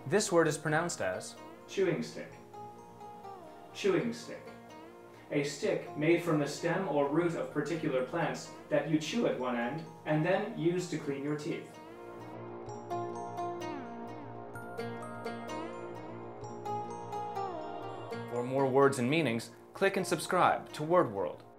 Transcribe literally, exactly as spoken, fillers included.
This word is pronounced as chewing stick. Chewing stick. A stick made from the stem or root of particular plants that you chew at one end and then use to clean your teeth. For more words and meanings, click and subscribe to Word World.